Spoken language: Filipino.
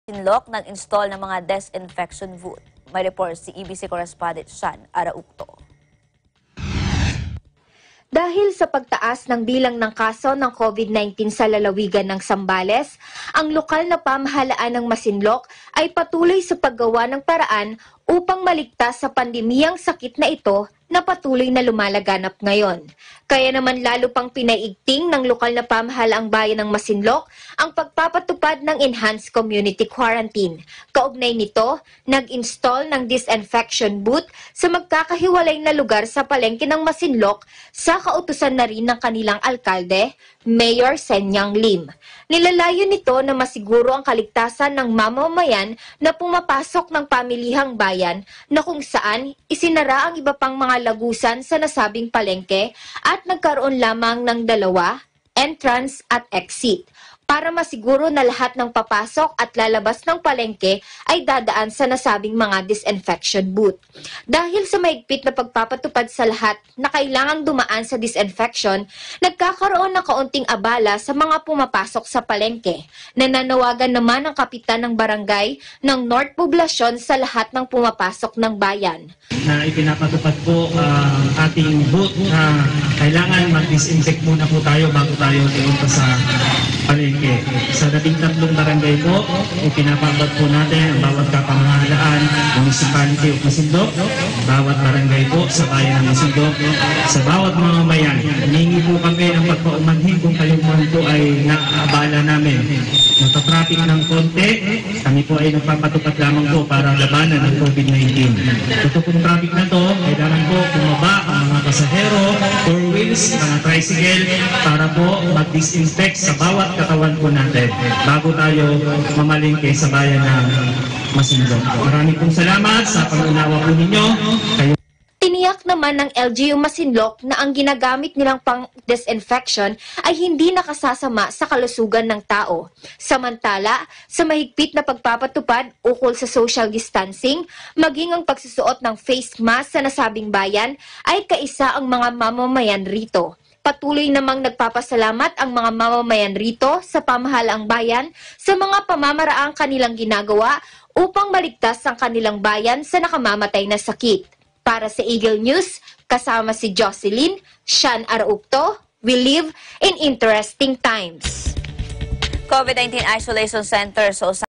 Masinloc nag-install ng mga disinfection booth. May report si EBC correspondent Shan Araukto. Dahil sa pagtaas ng bilang ng kaso ng COVID-19 sa lalawigan ng Zambales, ang lokal na pamahalaan ng Masinloc ay patuloy sa paggawa ng paraan upang maligtas sa pandemiyang sakit na ito na patuloy na lumalaganap ngayon. Kaya naman lalo pang pinaigting ng lokal na pamahalaang bayan ng Masinloc ang pagpapatupad ng enhanced community quarantine. Kaugnay nito, nag-install ng disinfection booth sa magkakahiwalay na lugar sa palengke ng Masinloc sa kautusan na rin ng kanilang alkalde, Mayor Senyang Lim. Nilalayo nito na masiguro ang kaligtasan ng mamamayan na pumapasok ng pamilihang bayan na kung saan isinara ang iba pang mga lagusan sa nasabing palengke at nagkaroon lamang ng dalawa, entrance at exit, para masiguro na lahat ng papasok at lalabas ng palengke ay dadaan sa nasabing mga disinfection booth. Dahil sa mahigpit na pagpapatupad sa lahat na kailangang dumaan sa disinfection, nagkakaroon ng kaunting abala sa mga pumapasok sa palengke. Nananawagan naman ang kapitan ng barangay ng North Poblacion sa lahat ng pumapasok ng bayan. Na ipinapatupad po ang ating booth na kailangan mag-disinfect muna po tayo bago tayo pumunta sa palengke. Sa 13 barangay po, ipinapabot po natin ang bawat kapamahalaan, municipality of Masinloc, bawat barangay po sa bayan ng Masinloc, sa bawat mamamayan. Hiningi po kami ng pagpaumanhin kung kayo po ay naaabala namin. Natatraffic ng konti, kami po ay nagpapatupad lamang po para labanan ng COVID-19. Ito pong traffic na to, kailangan po bumaba ang mga pasahero, four wheels, mga tricycle, para po mag-disinfect sa bawat katawan po natin bago tayo mamalingke sa bayan ng Masinloc. Maraming pong salamat sa pag-unawa po ninyo. Tiniyak naman ng LGU Masinloc na ang ginagamit nilang pang-disinfection ay hindi nakasasama sa kalusugan ng tao. Samantala, sa mahigpit na pagpapatupad ukol sa social distancing, maging ang pagsusuot ng face mask sa nasabing bayan ay kaisa ang mga mamamayan rito. Patuloy namang nagpapasalamat ang mga mamamayan rito sa pamahalaang bayan sa mga pamamaraang kanilang ginagawa upang maligtas ang kanilang bayan sa nakamamatay na sakit. Para sa Eagle News, kasama si Jocelyn, Shan Araukto, we live in interesting times. COVID-19 Isolation Center sa